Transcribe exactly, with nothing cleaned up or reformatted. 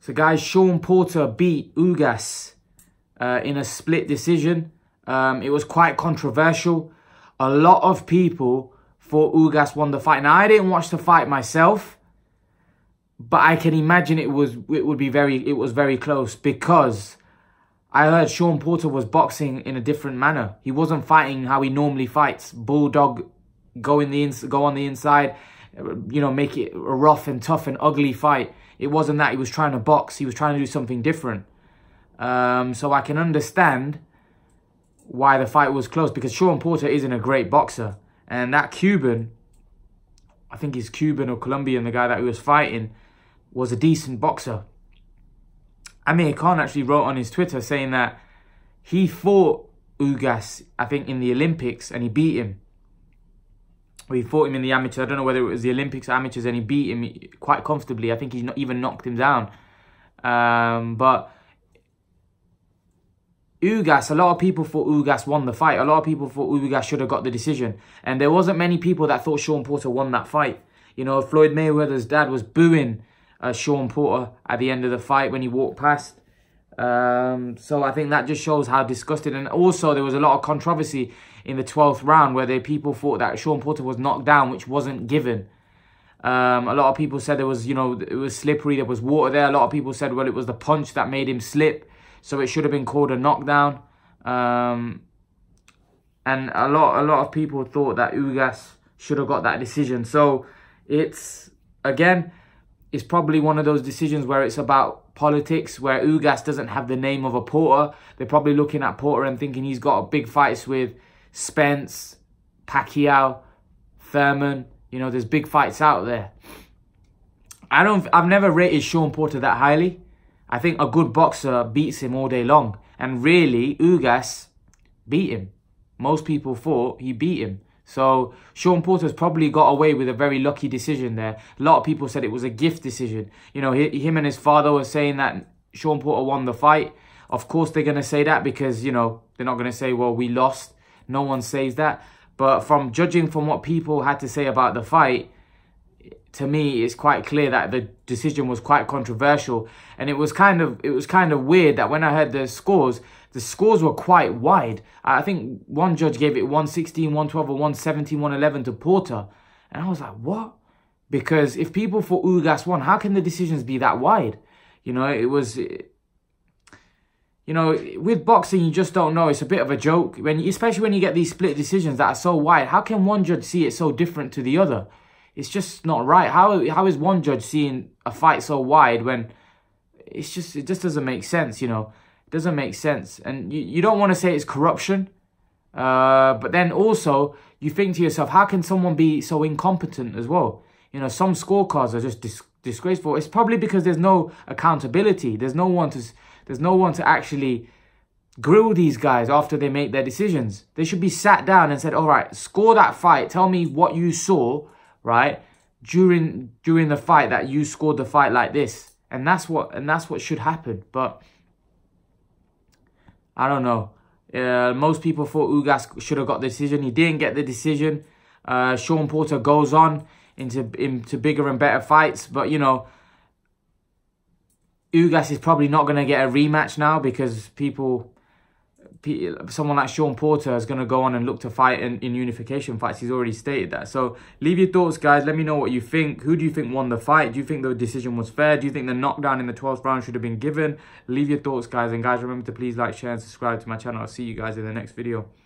So guys, Shawn Porter beat Ugas uh, in a split decision. Um, it was quite controversial. A lot of people thought Ugas won the fight. Now, I didn't watch the fight myself, but I can imagine it was it would be very it was very close, because I heard Shawn Porter was boxing in a different manner. He wasn't fighting how he normally fights. Bulldog, go in the ins go on the inside, you know, make it a rough and tough and ugly fight. It wasn't that. He was trying to box. He was trying to do something different. Um, so I can understand why the fight was close, because Shawn Porter isn't a great boxer. And that Cuban, I think he's Cuban or Colombian, the guy that he was fighting, was a decent boxer. Amir Khan actually wrote on his Twitter saying that he fought Ugas, I think, in the Olympics, and he beat him. Or he fought him in the amateurs. I don't know whether it was the Olympics or amateurs, and he beat him quite comfortably. I think he's not even knocked him down. Um, but Ugas, a lot of people thought Ugas won the fight. A lot of people thought Ugas should have got the decision. And there wasn't many people that thought Shawn Porter won that fight. You know, Floyd Mayweather's dad was booing uh, Shawn Porter at the end of the fight when he walked past. Um, so I think that just shows how disgusted. And also there was a lot of controversy in the twelfth round where the people thought that Shawn Porter was knocked down, which wasn't given. Um, a lot of people said there was, you know, it was slippery, there was water there. A lot of people said, well, it was the punch that made him slip, so it should have been called a knockdown. Um, and a lot, a lot of people thought that Ugas should have got that decision. So it's, again, it's probably one of those decisions where it's about politics, where Ugas doesn't have the name of a Porter. They're probably looking at Porter and thinking he's got big fights with Spence, Pacquiao, Thurman. You know, there's big fights out there. I don't, I've never rated Shawn Porter that highly. I think a good boxer beats him all day long. And really, Ugas beat him. Most people thought he beat him. So Shawn Porter's probably got away with a very lucky decision there. A lot of people said it was a gift decision. You know, him and his father were saying that Shawn Porter won the fight. Of course they're going to say that because, you know, they're not going to say, well, we lost. No one says that. But from judging from what people had to say about the fight, to me, it's quite clear that the decision was quite controversial. And it was kind of it was kind of weird that when I heard the scores, the scores were quite wide. I think one judge gave it one sixteen, one twelve, or one seventeen, one eleven to Porter. And I was like, what? Because if people thought Ugas won, how can the decisions be that wide? You know, it was... You know, with boxing, you just don't know. It's a bit of a joke, when, especially when you get these split decisions that are so wide. How can one judge see it so different to the other? It's just not right. How how is one judge seeing a fight so wide when it's just it just doesn't make sense? You know, it doesn't make sense. And you, you don't want to say it's corruption, uh, but then also you think to yourself, how can someone be so incompetent as well? You know, some scorecards are just dis disgraceful. It's probably because there's no accountability. There's no one to. There's no one to actually grill these guys after they make their decisions. They should be sat down and said, all right, score that fight. Tell me what you saw, right, during during the fight, that you scored the fight like this. And that's what and that's what should happen. But I don't know. Uh, most people thought Ugas should have got the decision. He didn't get the decision. Uh, Shawn Porter goes on into into bigger and better fights. But, you know, Ugas is probably not going to get a rematch now because people, someone like Shawn Porter is going to go on and look to fight in, in unification fights. He's already stated that. So leave your thoughts, guys. Let me know what you think. Who do you think won the fight? Do you think the decision was fair? Do you think the knockdown in the twelfth round should have been given? Leave your thoughts, guys. And guys, remember to please like, share and subscribe to my channel. I'll see you guys in the next video.